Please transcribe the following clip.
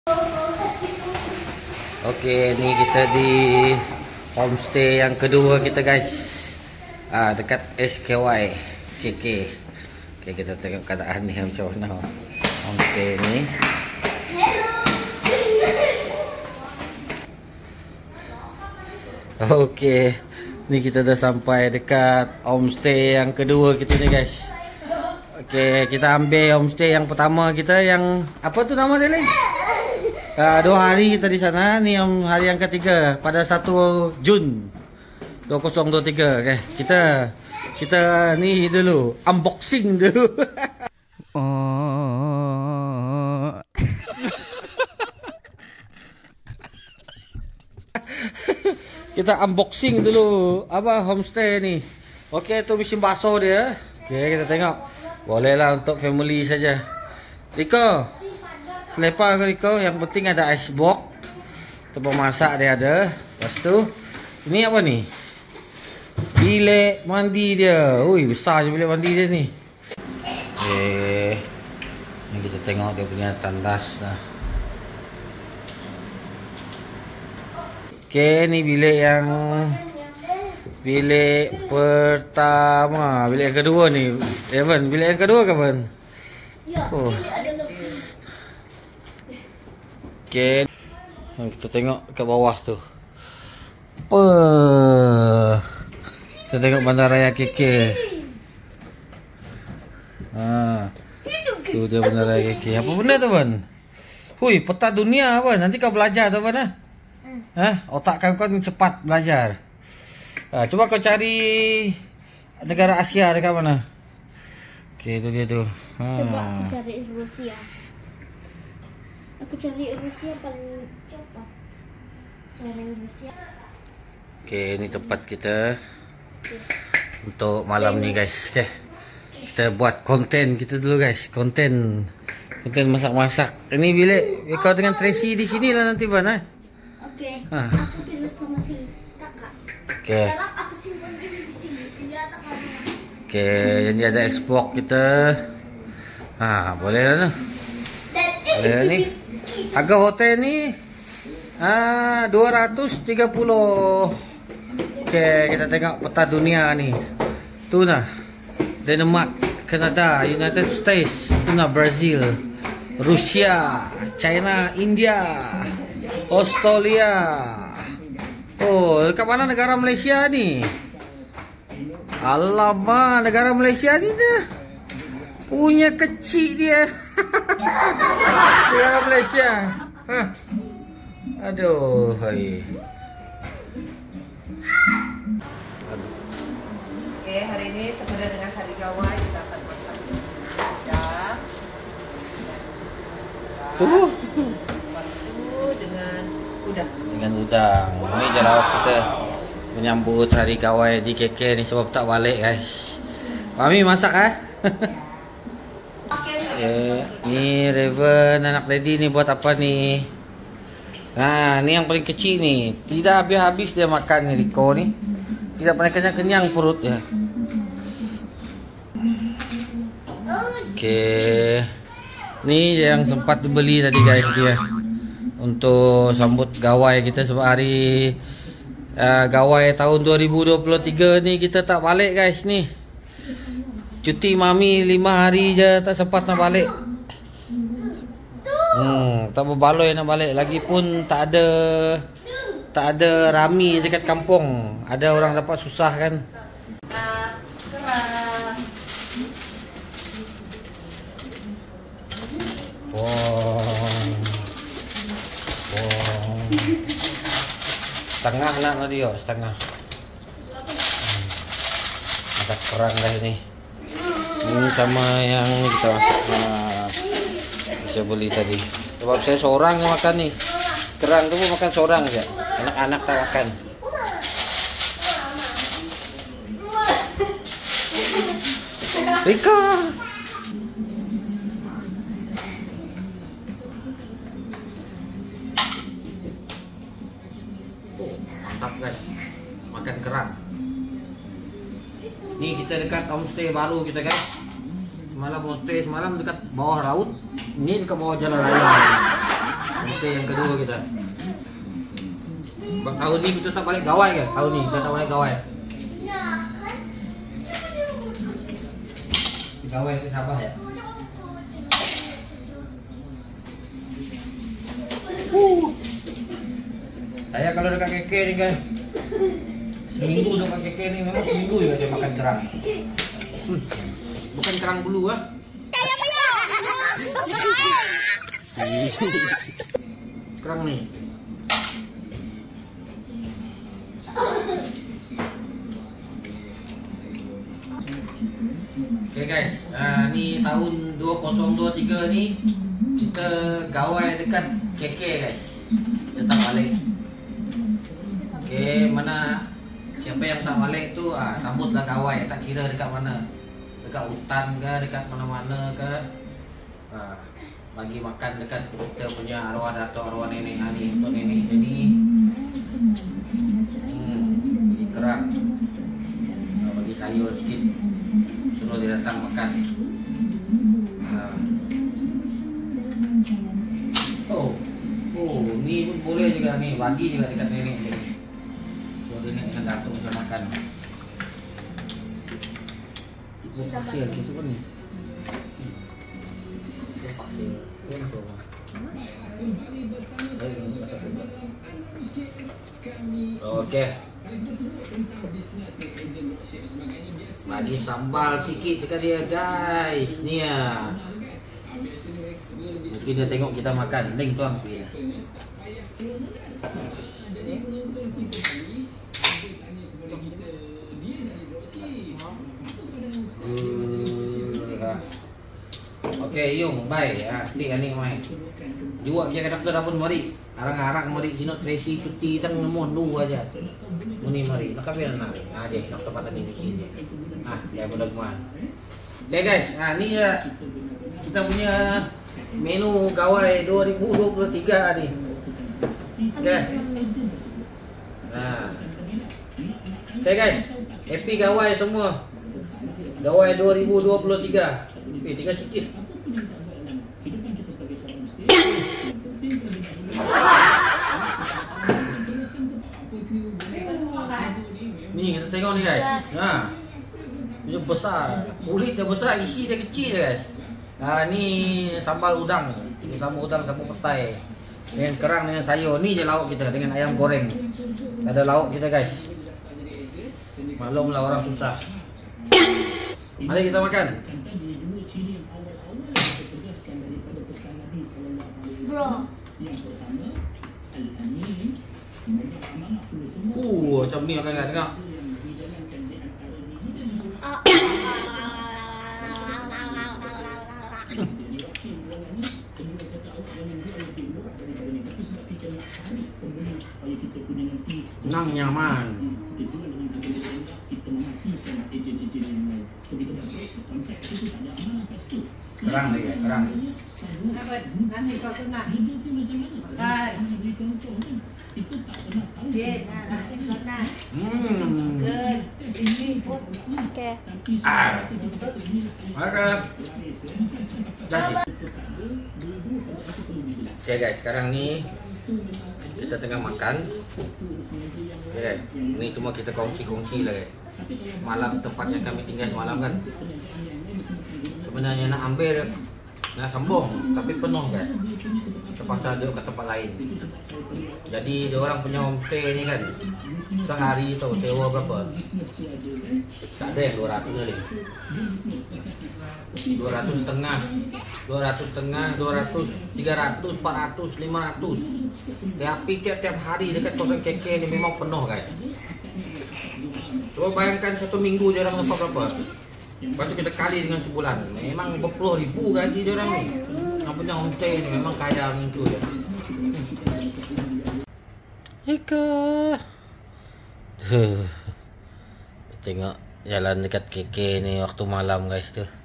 Okey, ni kita di homestay yang kedua kita guys. Dekat SKY KK. Okey, kita tengok keadaan ni macam mana homestay ni. Okey, ni kita dah sampai dekat homestay yang kedua kita ni guys. Okey, kita ambil homestay yang pertama kita yang apa tu nama dia ni? 2 hari kita di sana. Ni hari yang ketiga pada 1 Jun 2023. Okay. Kita ni dulu unboxing dulu. Kita unboxing dulu apa homestay ni. Okey, tu mesin basuh dia. Okey, kita tengok. Bolehlah untuk family saja. Riko, selipar ke Riko? Yang penting ada icebox. Tempat masak dia ada. Lepas tu, ini apa ni? Bilik mandi dia. Ui, besar je bilik mandi dia ni. Okay. Ni kita tengok dia punya tandas lah. Okay, ni bilik yang bilik pertama. Bilik yang kedua ni. Evan, bilik yang kedua ke Evan? Ya, oh. Okay. Kita tengok kat bawah tu. Apa? Kita tengok Bandaraya KK. Tu dia Bandaraya KK. Apa benda tu Van? Hui, peta dunia apa? Nanti kau belajar tu Van. Otak kau kan cepat belajar. Cuba kau cari negara Asia dekat mana? Okay, tu dia tu. Coba aku cari Rusia. Aku cari Rusia paling cepat. Cari Rusia. Okay, ni tempat kita untuk malam ni guys. Okay. Kita buat konten kita dulu guys. Konten masak-masak. Ini bilik kau dengan Tracy di sini lah nanti Van. Okay. Aku tidur sama si kakak. Okay. Sekarang aku simpan di sini. Dia tak apa. Okay, jadi ada Xbox kita. Boleh lah tu. Boleh lah ni. Harga hotel ni 230. Okay, kita tengok peta dunia ni. Tu nah. Denmark, Kanada, United States, tu nah Brazil, Rusia, China, India, Australia. Oh, dekat mana negara Malaysia ni? Alamak, negara Malaysia ni dah punya kecil dia. Negara Malaysia. Aduh, hai. Oke, hari ini sebenarnya dengan hari gawai kita akan masak udang. Tuh. Dengan udang. Dengan udang. Ini je lawak kita menyambut hari gawai di KK ni sebab tak balik guys. Mami masak Okay. Ni Raven anak daddy ni buat apa ni? Ni yang paling kecil ni. Tidak habis-habis dia makan ni Riko ni. Tidak pernah kenyang-kenyang perutnya. Okay. Ni yang sempat beli tadi guys dia. Untuk sambut gawai kita sebab hari gawai tahun 2023 ni kita tak balik guys ni. Cuti mami 5 hari je tak sempat nak balik. Tak berbaloi nak balik. Lagipun tak ada rami dekat kampung. Ada orang dapat susah kan. Setengah nak dia, setengah. Ada kerang dah ini. Ini sama yang ni kita masak. Saya beli tadi. Sebab saya seorang yang makan ni. Kerang tu pun makan seorang saja. Anak-anak tak makan. Rika. Mantap guys. Makan kerang. Ni kita dekat homestay baru kita guys. Semalam homestay semalam dekat bawah laut. Ini dekat bawah jalan raya. Homestay yang kedua kita. Tahun ni kita tak balik Gawai ke? Tahun ni kita tak balik Gawai. Gawai ke Sabah ya? Saya kalau dekat KK ni kan, seminggu dekat KK ni memang seminggu juga dia makan kerang. Bukan kerang bulu ah. Kerang ni. Okay guys, ni tahun 2023 ni kita Gawai dekat KK guys. Kita tak balik. Okay, mana siapa yang tak balik tu sambutlah Gawai, tak kira dekat mana. Dekat hutan ke, dekat mana-mana ke. Bagi makan dekat kita punya arwah datuk, arwah nenek ni, untuk nenek sini. Bagi kerang. Bagi sayur sikit. Suruh dia datang makan. Oh, ni pun boleh juga ni, bagi juga dekat nenek ni. So nenek dengan datuk bisa makan. Tipu pasir gitu kan ni. Okey. Bagi sambal sikit dekat dia guys. Ni ya. Mungkin dia tengok kita makan. Ning tuang dia. Okey, yung bye. Tik ani mai. Jual kia doktor dapun mari. Arang-arang mari sino Tracy cuti tang nemon lu aja. Muni mari. Nak kape nak. Je, nak tempat ni di sini. Dia budak man. Okay guys, ni kita punya menu Gawai 2023 ni. Okay. Okay guys, happy Gawai semua. Gawai 2023. Tinggal sikit. Ni kita tengok ni guys. Dia besar, kulit dia besar, isi dia kecil guys. Ni sambal udang, terutama udang sambal petai. Dengan kerang dengan sayur. Ni je lauk kita dengan ayam goreng. Ada lauk kita guys. Maklumlah orang susah. Mari kita makan. Bro. Macam ni makan guys, tengok. Nang nyaman. Kerang lagi ya, kerang. Nasi kau kena makan. Jen, nasi kau kena. Good. Ini pun. Okay. Makan. Okay guys, sekarang ni kita tengah makan. Okay, ni cuma kita kongsi-kongsi lah guys. Malam tempat yang kami tinggal semalam kan. Sebenarnya nak ambil, nak sambung, tapi penuh kan. Terpaksa dia ke tempat lain. Jadi dia orang punya homestay ni kan, sehari tu sewa berapa? Tak ada yang 200 kali. 200 setengah, 200 setengah, 200, 300, 400, 500. Tapi tiap-tiap hari dekat kosan KK ni memang penuh guys. Coba bayangkan 1 minggu dia orang dapat berapa? Lepas tu kita kali dengan sebulan. Memang berpuluh ribu gaji dia orang ni. Yang punya homestay ni memang kaya macam tu je. Ika. Tengok jalan dekat KK ni waktu malam guys tu.